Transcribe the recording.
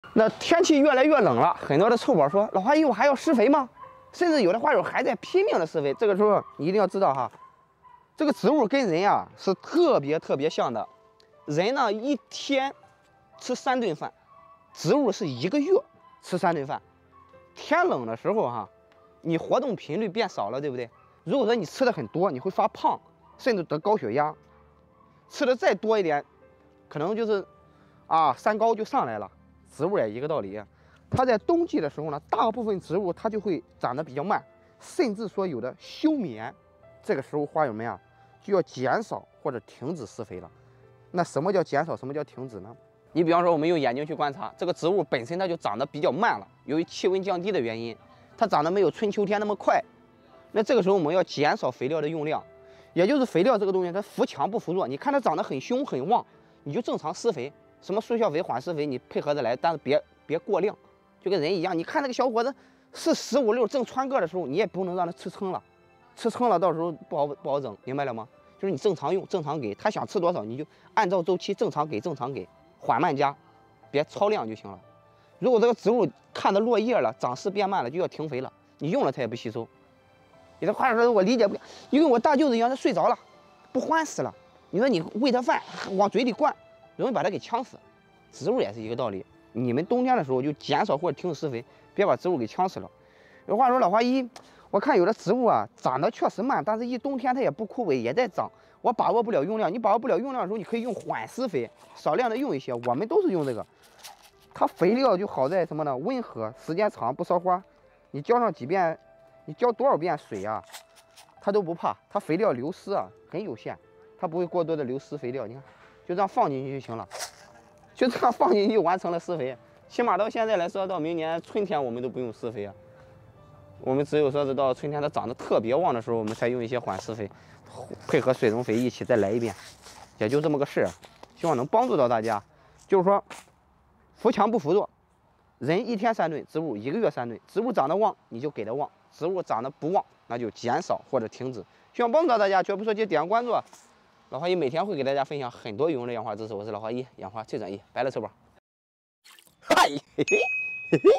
那天气越来越冷了，很多的臭宝说：“老花姨，我还要施肥吗？”甚至有的花友还在拼命的施肥。这个时候你一定要知道哈，这个植物跟人啊是特别像的。人呢一天吃3顿饭，植物是1个月吃3顿饭。天冷的时候哈，你活动频率变少了，对不对？如果说你吃的很多，你会发胖，甚至得高血压。吃的再多一点，可能就是三高就上来了。植物也一个道理，它在冬季的时候呢，大部分植物它就会长得比较慢，甚至说有的休眠。这个时候花友们啊，就要减少或者停止施肥了。那什么叫减少？什么叫停止呢？你比方说，我们用眼睛去观察，这个植物本身它就长得比较慢了，由于气温降低的原因，它长得没有春秋天那么快。那这个时候我们要减少肥料的用量，也就是肥料这个东西它扶强不扶弱。你看它长得很凶很旺，你就正常施肥，什么速效肥、缓释肥你配合着来，但是别过量，就跟人一样。你看那个小伙子是15、16正穿个的时候，你也不能让他吃撑了，吃撑了到时候不好整，明白了吗？就是你正常用、正常给，他想吃多少你就按照周期正常给，缓慢加，别超量就行了。如果这个植物看着落叶了，长势变慢了，就要停肥了。你用了它也不吸收。有的话说我理解不了，因为我大舅子一样，他睡着了，不欢死了。你说你喂它饭往嘴里灌，容易把它给呛死。植物也是一个道理，你们冬天的时候就减少或者停止施肥，别把植物给呛死了。有话说老花姨，我看有的植物啊长得确实慢，但是一冬天它也不枯萎，也在长。我把握不了用量，你把握不了用量的时候，你可以用缓施肥，少量的用一些。我们都是用这个，它肥料就好在什么呢？温和，时间长不烧花。你浇上几遍，你浇多少遍水啊，它都不怕。它肥料流失啊很有限，它不会过多的流失肥料。你看，就这样放进去就行了，就这样放进去就完成了施肥。起码到现在来说，到明年春天我们都不用施肥啊。我们只有说是到春天它长得特别旺的时候，我们才用一些缓施肥，配合水溶肥一起再来一遍，也就这么个事儿。希望能帮助到大家。就是说，扶强不扶弱，人一天3顿，植物1个月3顿。植物长得旺，你就给它旺；植物长得不旺，那就减少或者停止。希望帮助到大家，绝不说记点个关注。老花姨每天会给大家分享很多有用的养花知识。我是老花姨，养花最专业，拜了，臭宝。嗨，嘿嘿。